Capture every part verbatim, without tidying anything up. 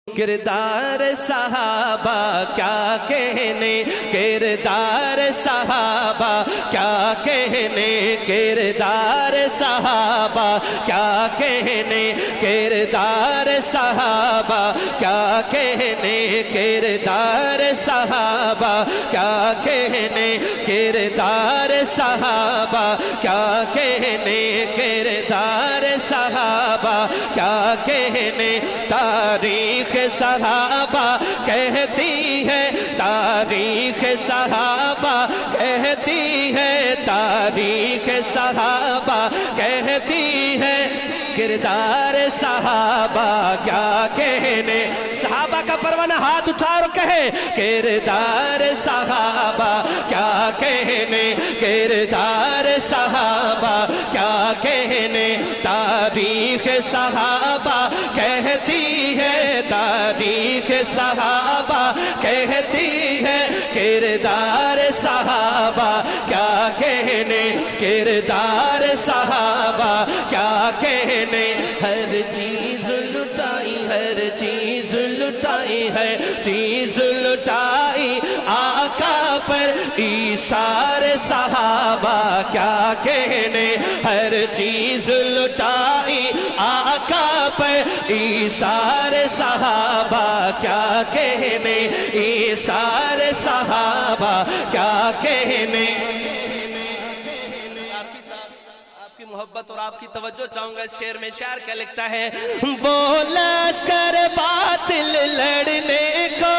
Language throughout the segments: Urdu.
کردار صحابہ کیا کہنے، کردار صحابہ کیا کہنے، کردار صحابہ کیا کہنے، کردار صحابہ کیا کہنے، کردار صحابہ کیا کہنے، کردار صحابہ کیا کہنے، کردار صحابہ کیا کہنے، تاریخ صحابہ کہتی ہے، تاریخ صحابہ کہتی ہے، تاریخ صحابہ کہتی ہے، کردار صحابہ کیا کہنے۔ صحابہ کا پروانہ ہاتھ اٹھا اور کہے، کردار صحابہ کیا کہنے، کردار صحابہ کیا کہنے، تاریخ صحابہ کہتی ہے، تاریخ صحابہ کہتی ہے، کردار صحابہ کیا کہنے، کردار صحابہ کیا کہنے۔ ہر چیز لٹائی، ہر چیز لٹائی، ہر چیز لٹائی آقا پر، ایثار صحابہ کیا کہنے، ہر چیز لٹائی آقا پر، ایثار صحابہ کیا کہنے، ایثار صحابہ کیا کہنے۔ محبت اور آپ کی توجہ چاہوں گا اس شعر میں۔ شاعر کیا لکھتا ہے، وہ لشکر باطل لڑنے کو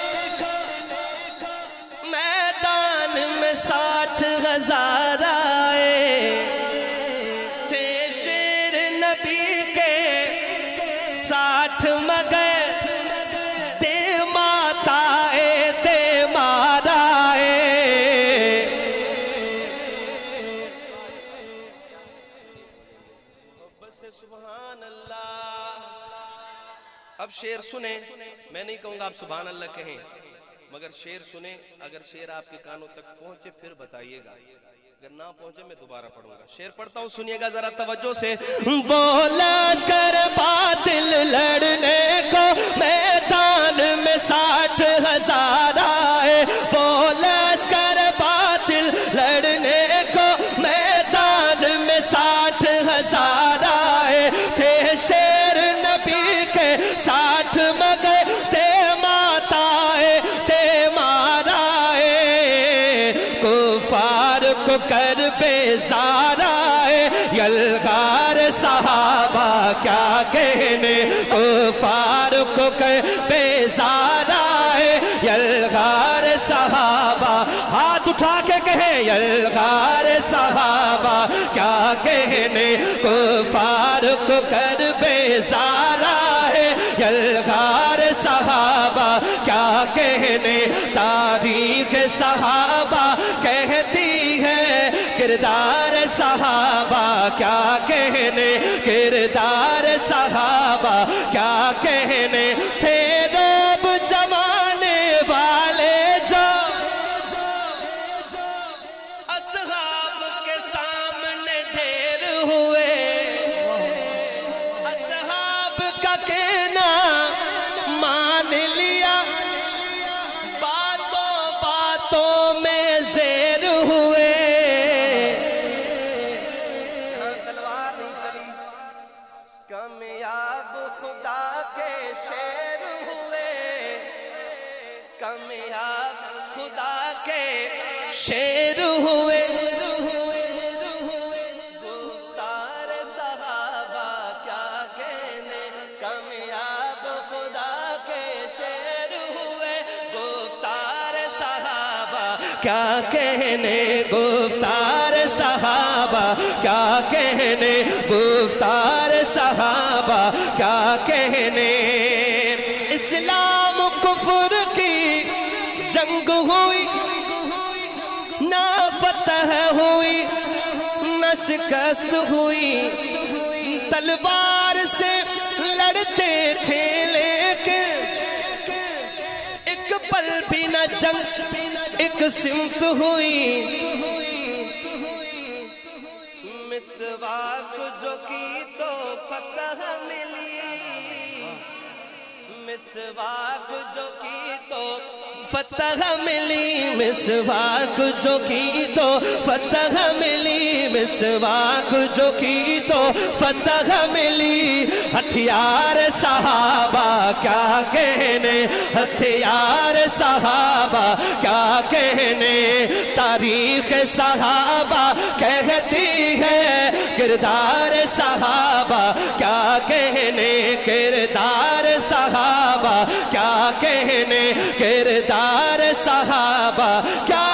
میدان میں ساٹھ ہزار آئے تھے، شیر نبی کے ساٹھ مگر دے ماتا اے دے مارائے۔ سبحان اللہ۔ اب شعر سنیں، میں نہیں کہوں گا آپ سبحان اللہ کہیں، مگر شعر سنیں، اگر شعر آپ کے کانوں تک پہنچے پھر بتائیے گا، اگر نہ پہنچے میں دوبارہ پڑھوں گا۔ شعر پڑھتا ہوں، سنیے گا ذرا توجہ سے۔ وہ لشکر باطل لڑنے کو میدان میں ساٹھ ہزار آئے، وہ لشکر باطل لڑنے کو میدان میں ساٹھ ہزار آئے تھے، شیر نبی کے ساٹھ مگر تے ماتائے تے مارائے، کفار کو کر بیزار آئے، یلغار صحابہ کیا کہنے، کفار کو کر بیزار آئے، یلغار صحابہ ہاتھ اٹھا کے کہے، یلغار صحابہ کیا کہنے، کفار کو کر بیزار آئے، یلغار صحابہ کیا کہنے، تاریخ صحابہ کہتی ہے، کردار صحابہ کیا کہنے، کردار صحابہ کیا کہنے۔ تھے رب جمانے والے جو اصحاب کے سامنے ڈھیر ہوئے، اصحاب کا کہنا مان لیا، باتوں باتوں میں زیر ہوئے۔ تلوار نہیں چلی، کامیاب خدا کے شیر ہوئے، کامیاب خدا کے شیر ہوئے، گفتار صحابہ کیا کہنے، کامیاب خدا کے شیر ہوئے، گفتار صحابہ کیا کہنے، گفتار صحابہ کیا کہنے، گفتار صحابہ کیا کہنے۔ اسلام کفر کی جنگ ہوئی، نہ فتح ہوئی نہ شکست ہوئی، تلوار سے لڑتے تھے لیکن ایک پل بھی نہ جنگ ایک سمت ہوئی، مسواک جو کی تو فتح ملی، مسواک جو کی تو فتح ملی، مسواک جو کی تو فتح ملی، مسواک جو کی تو فتح ملی۔ ہتھیار صحابہ کیا کہنے، ہتھیار صحابہ کیا کہنے، تاریخ صحابہ کہتی ہے، کردار صحابہ کیا کہنے، کردار صحابہ کیا کہنے، کردار صحابہ کیا